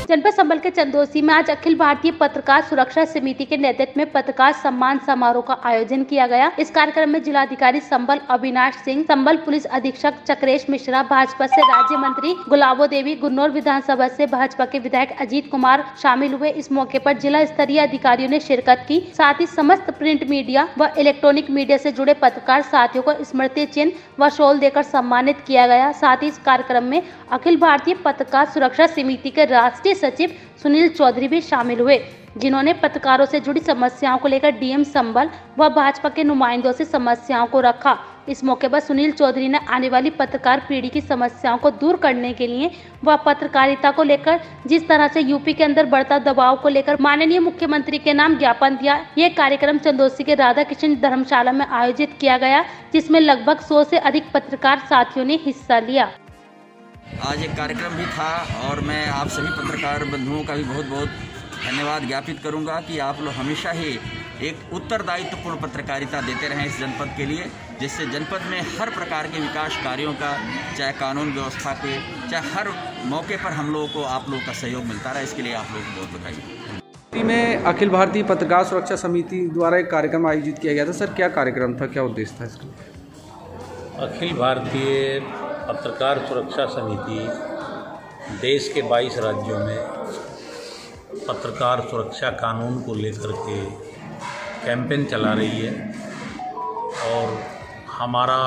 जनपद संबल के चंदोसी में आज अखिल भारतीय पत्रकार सुरक्षा समिति के नेतृत्व में पत्रकार सम्मान समारोह का आयोजन किया गया। इस कार्यक्रम में जिलाधिकारी संबल अविनाश सिंह, संबल पुलिस अधीक्षक चक्रेश मिश्रा, भाजपा से राज्य मंत्री गुलाबो देवी, गुन्नौर विधानसभा से भाजपा के विधायक अजीत कुमार शामिल हुए। इस मौके पर जिला स्तरीय अधिकारियों ने शिरकत की। साथ ही समस्त प्रिंट मीडिया व इलेक्ट्रॉनिक मीडिया से जुड़े पत्रकार साथियों को स्मृति चिन्ह व शॉल देकर सम्मानित किया गया। साथ ही इस कार्यक्रम में अखिल भारतीय पत्रकार सुरक्षा समिति के राष्ट्रीय सचिव सुनील चौधरी भी शामिल हुए, जिन्होंने पत्रकारों से जुड़ी समस्याओं को लेकर डीएम संबल व भाजपा के नुमाइंदों से समस्याओं को रखा। इस मौके पर सुनील चौधरी ने आने वाली पत्रकार पीढ़ी की समस्याओं को दूर करने के लिए व पत्रकारिता को लेकर जिस तरह से यूपी के अंदर बढ़ता दबाव को लेकर माननीय मुख्यमंत्री के नाम ज्ञापन दिया। ये कार्यक्रम चंदोसी के राधा कृष्ण धर्मशाला में आयोजित किया गया, जिसमें लगभग 100 से अधिक पत्रकार साथियों ने हिस्सा लिया। आज एक कार्यक्रम भी था और मैं आप सभी पत्रकार बंधुओं का भी बहुत बहुत धन्यवाद ज्ञापित करूंगा कि आप लोग हमेशा ही एक उत्तरदायित्वपूर्ण पत्रकारिता देते रहें इस जनपद के लिए, जिससे जनपद में हर प्रकार के विकास कार्यों का, चाहे कानून व्यवस्था के, चाहे हर मौके पर हम लोगों को आप लोगों का सहयोग मिलता रहा। इसके लिए आप लोगों को बहुत बधाई। में अखिल भारतीय पत्रकार सुरक्षा समिति द्वारा एक कार्यक्रम आयोजित किया गया था। सर, क्या कार्यक्रम था, क्या उद्देश्य था इसका? अखिल भारतीय पत्रकार सुरक्षा समिति देश के 22 राज्यों में पत्रकार सुरक्षा कानून को लेकर के कैंपेन चला रही है और हमारा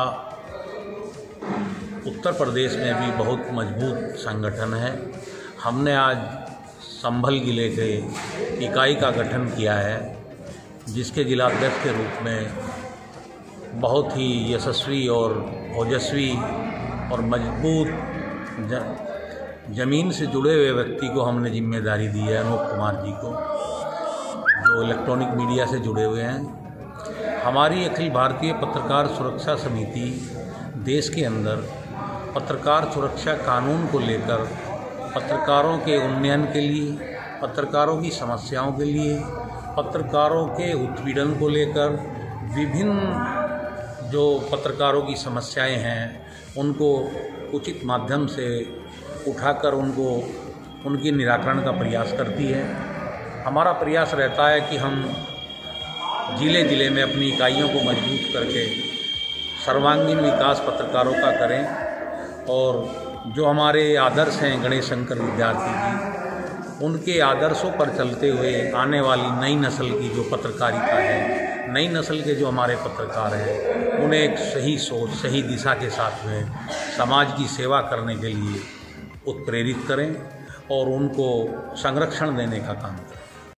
उत्तर प्रदेश में भी बहुत मजबूत संगठन है। हमने आज संभल जिले के इकाई का गठन किया है, जिसके जिलाध्यक्ष के रूप में बहुत ही यशस्वी और ओजस्वी और मजबूत ज़मीन से जुड़े हुए व्यक्ति को हमने जिम्मेदारी दी है, अनूप कुमार जी को, जो इलेक्ट्रॉनिक मीडिया से जुड़े हुए हैं। हमारी अखिल भारतीय पत्रकार सुरक्षा समिति देश के अंदर पत्रकार सुरक्षा कानून को लेकर पत्रकारों के उन्नयन के लिए, पत्रकारों की समस्याओं के लिए, पत्रकारों के उत्पीड़न को लेकर विभिन्न जो पत्रकारों की समस्याएं हैं उनको उचित माध्यम से उठाकर उनकी निराकरण का प्रयास करती है। हमारा प्रयास रहता है कि हम जिले जिले में अपनी इकाइयों को मजबूत करके सर्वांगीण विकास पत्रकारों का करें और जो हमारे आदर्श हैं गणेश शंकर विद्यार्थी जी, उनके आदर्शों पर चलते हुए आने वाली नई नस्ल की जो पत्रकारिता है, नई नस्ल के जो हमारे पत्रकार हैं, उन्हें एक सही सोच, सही दिशा के साथ में समाज की सेवा करने के लिए उत्प्रेरित करें और उनको संरक्षण देने का काम करें।